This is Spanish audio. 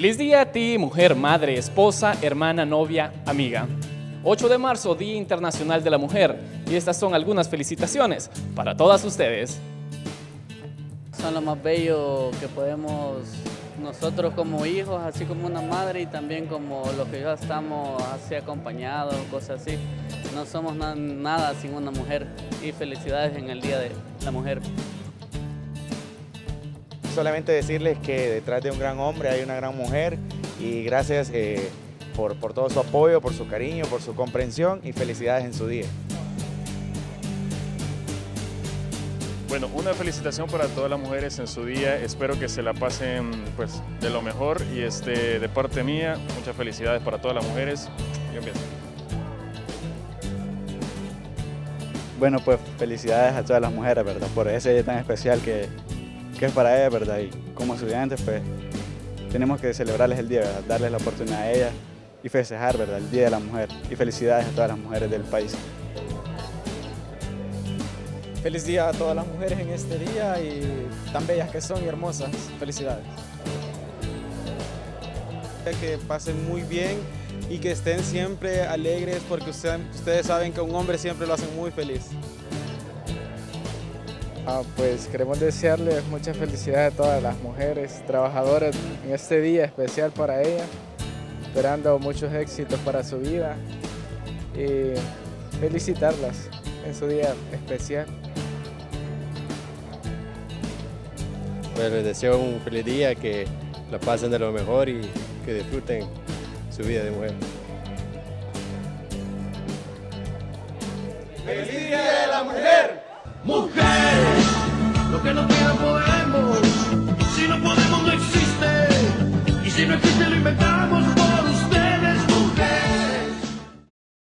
Feliz día a ti, mujer, madre, esposa, hermana, novia, amiga. 8 de marzo, Día Internacional de la Mujer, y estas son algunas felicitaciones para todas ustedes. Son lo más bello que podemos nosotros como hijos, así como una madre y también como los que ya estamos así acompañados, cosas así. No somos nada sin una mujer y felicidades en el Día de la Mujer. Solamente decirles que detrás de un gran hombre hay una gran mujer y gracias por todo su apoyo, por su cariño, por su comprensión y felicidades en su día. Bueno, una felicitación para todas las mujeres en su día, espero que se la pasen pues de lo mejor y de parte mía, muchas felicidades para todas las mujeres. Yo empiezo. Bueno, pues felicidades a todas las mujeres, ¿verdad? Por ese día tan especial que es para ellas, ¿verdad? Y como estudiantes, pues tenemos que celebrarles el día, ¿verdad? Darles la oportunidad a ellas y festejar, ¿verdad? El Día de la Mujer. Y felicidades a todas las mujeres del país. Feliz día a todas las mujeres en este día y tan bellas que son y hermosas. Felicidades. Que pasen muy bien y que estén siempre alegres porque ustedes saben que un hombre siempre lo hacen muy feliz. Pues queremos desearles mucha felicidad a todas las mujeres trabajadoras en este día especial para ellas, esperando muchos éxitos para su vida y felicitarlas en su día especial. Pues les deseo un feliz día, que la pasen de lo mejor y que disfruten su vida de mujer. ¡Feliz Día de la Mujer! Mujeres, lo que no podemos, si no podemos no existe, y si no existe